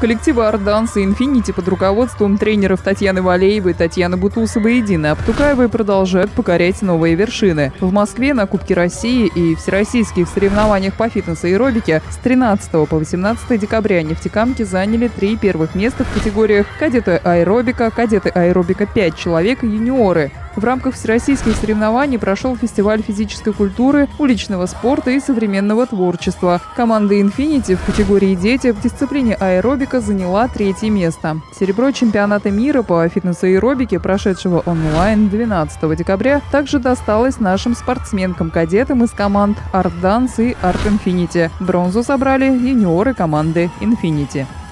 Коллективы Art Dance и Infinity под руководством тренеров Татьяны Валеевой, Татьяны Бутусовой и Дины Аптукаевой продолжают покорять новые вершины. В Москве на Кубке России и всероссийских соревнованиях по фитнес-аэробике с 13 по 18 декабря нефтекамки заняли 3 первых места в категориях кадеты аэробика, кадеты аэробика 5 человек и юниоры. В рамках всероссийских соревнований прошел фестиваль физической культуры, уличного спорта и современного творчества. Команда Infinity в категории «Дети» в дисциплине аэробика заняла 3-е место. Серебро чемпионата мира по фитнес-аэробике, прошедшего онлайн 12 декабря, также досталось нашим спортсменкам-кадетам из команд Art Dance и Art Infinity. Бронзу собрали юниоры команды Infinity.